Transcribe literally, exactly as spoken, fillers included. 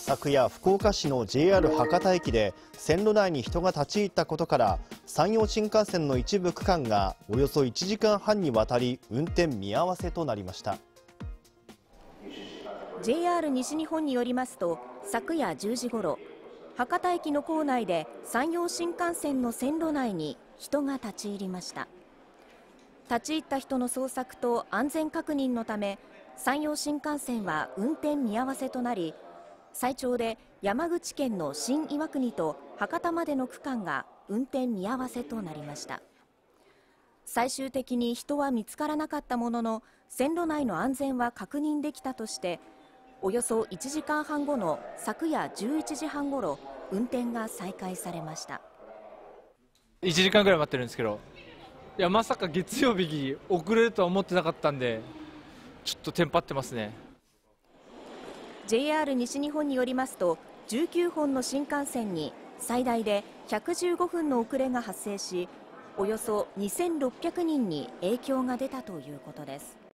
昨夜、福岡市の ジェイアール 博多駅で線路内に人が立ち入ったことから山陽新幹線の一部区間がおよそいちじかんはんにわたり運転見合わせとなりました。 ジェイアール 西日本によりますと、昨夜じゅうじごろ、博多駅の構内で山陽新幹線の線路内に人が立ち入りました。立ち入った人の捜索と安全確認のため、山陽新幹線は運転見合わせとなり、最長で山口県の新岩国と博多までの区間が運転見合わせとなりました。最終的に人は見つからなかったものの、線路内の安全は確認できたとして、およそいちじかんはんごの昨夜じゅういちじはんごろ、運転が再開されました。 いちじかんぐらい待ってるんですけど、いやまさか月曜日に遅れるとは思ってなかったんで、ちょっとテンパってますね。 ジェイアール 西日本によりますと、じゅうきゅうほんの新幹線に最大でひゃくじゅうごふんの遅れが発生し、およそにせんろっぴゃくにんに影響が出たということです。